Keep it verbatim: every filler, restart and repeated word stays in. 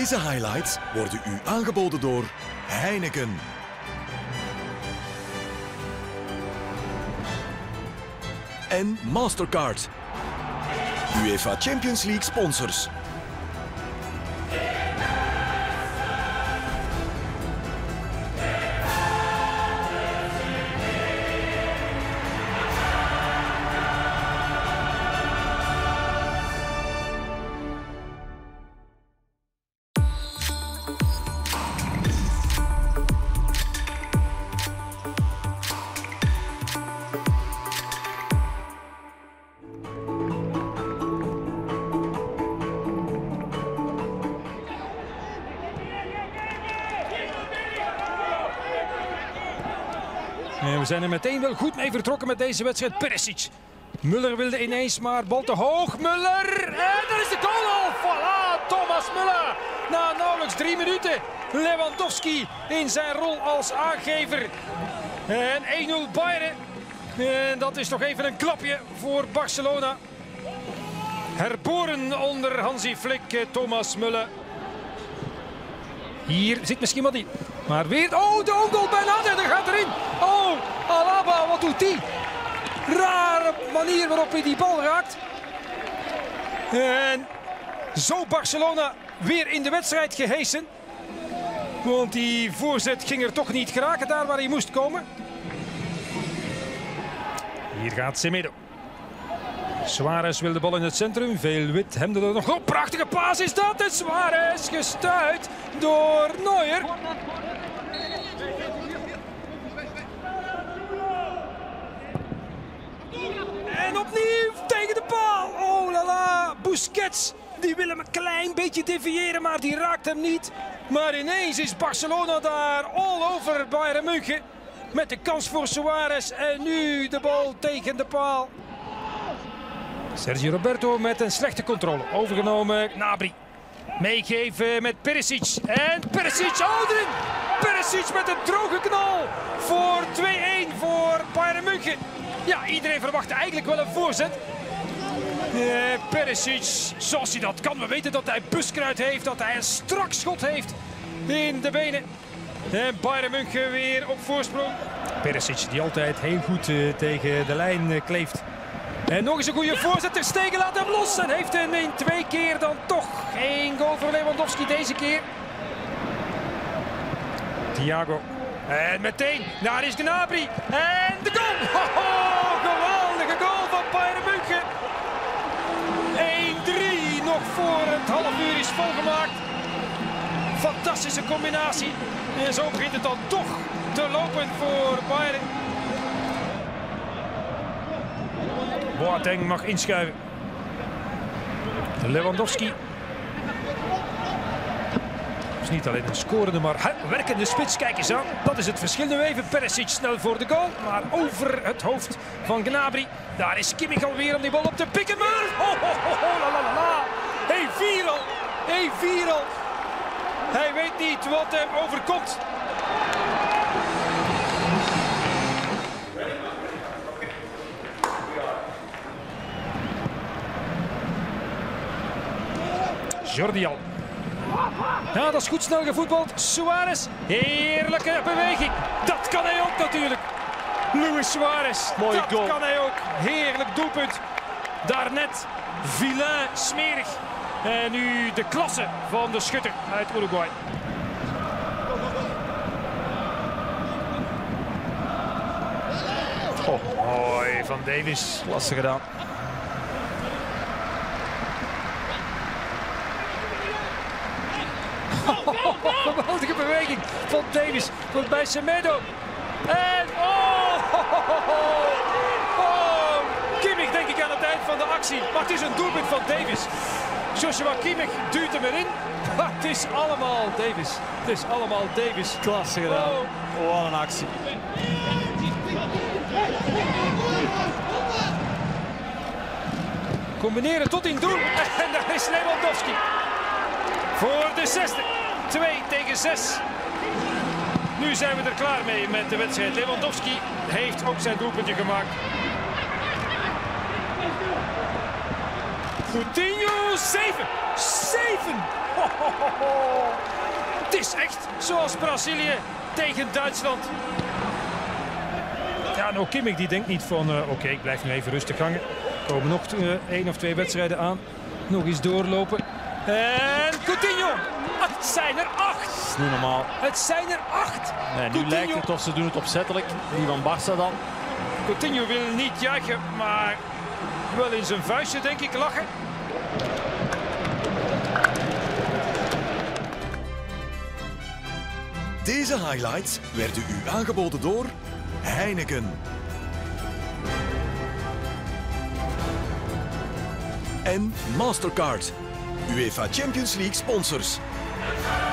Deze highlights worden u aangeboden door Heineken. En Mastercard. UEFA Champions League sponsors. En we zijn er meteen wel goed mee vertrokken met deze wedstrijd. Perisic. Müller wilde ineens, maar bal te hoog. Müller. En daar is de goal al. Voilà, Thomas Müller. Na nauwelijks drie minuten. Lewandowski in zijn rol als aangever. En één nul Bayern. En dat is toch even een klapje voor Barcelona. Herboren onder Hansi Flick, Thomas Müller. Hier zit misschien wat in. Maar weer, oh, de ongoal bijna, daar gaat erin. Oh, Alaba, wat doet die? Rare manier waarop hij die bal raakt. En zo Barcelona weer in de wedstrijd gehesen. Want die voorzet ging er toch niet geraken daar waar hij moest komen. Hier gaat Semedo. Suarez wil de bal in het centrum. Veel wit hem er nog op. Prachtige paas is dat. En Suarez gestuit door Neuer. En opnieuw tegen de paal. Oh la la. Busquets. Die wil hem een klein beetje deviëren, maar die raakt hem niet. Maar ineens is Barcelona daar all over Bayern München. Met de kans voor Suarez. En nu de bal tegen de paal. Sergio Roberto met een slechte controle. Overgenomen Gnabry. Meegeven met Perisic. En Perisic, oh erin! Perisic met een droge knal voor twee-één voor Bayern München. Ja, iedereen verwachtte eigenlijk wel een voorzet. Uh, Perisic, zoals hij dat kan. We weten dat hij buskruid heeft, dat hij een strak schot heeft in de benen. En Bayern München weer op voorsprong. Perisic die altijd heel goed uh, tegen de lijn uh, kleeft. En nog eens een goede voorzet. Ter Stegen laat hem los en heeft hem in twee keer dan toch één goal voor Lewandowski deze keer. Thiago. En meteen, daar is Gnabry. En de goal! Ho, ho, geweldige goal van Bayern München. één drie nog voor het half uur is volgemaakt. Fantastische combinatie. En zo begint het dan toch te lopen voor Bayern. Boateng mag inschuiven. Lewandowski. Is niet alleen een scorende, maar werkende spits. Kijk eens aan. Dat is het verschil nu even. Perisic snel voor de goal, maar over het hoofd van Gnabry. Daar is Kimmich alweer om die bal op te pikken. Maar oh, oh, oh, oh, la, la, la, la. één vier al. één vier al. Hij weet niet wat hem overkomt. Jordi Alba. Ja, dat is goed snel gevoetbald. Suarez. Heerlijke beweging. Dat kan hij ook natuurlijk. Luis Suarez. Mooie dat goal. kan hij ook. Heerlijk doelpunt. Daarnet vilain, smerig. En nu de klasse van de schutter uit Uruguay. Oh, mooi van Davis. Klasse gedaan. Geweldige beweging van Davis. Komt bij Semedo. En oh, oh, oh, oh. Kimmich denk ik aan het eind van de actie. Maar het is een doelpunt van Davis. Joshua Kimmich duwt hem erin. Maar het is allemaal Davis. Het is allemaal Davis. Klasse gedaan. Oh. Wat een actie. Combineren tot in doel. En daar is Lewandowski. Voor de zesde. twee tegen zes. Nu zijn we er klaar mee met de wedstrijd. Lewandowski heeft ook zijn doelpuntje gemaakt. Coutinho, zeven. zeven. Het is echt zoals Brazilië tegen Duitsland. Ja, nou Kimmich die denkt niet van, uh, oké, okay, ik blijf nu even rustig hangen. Er komen nog uh, één of twee wedstrijden aan. Nog eens doorlopen. En Coutinho. Het zijn er acht. Dat is niet normaal. Het zijn er acht. Nee, nu Coutinho. lijkt het of ze doen het opzettelijk. Die van Barça dan. Coutinho wil niet juichen, maar wel in zijn vuistje denk ik lachen. Deze highlights werden u aangeboden door Heineken. En Mastercard, UEFA Champions League sponsors.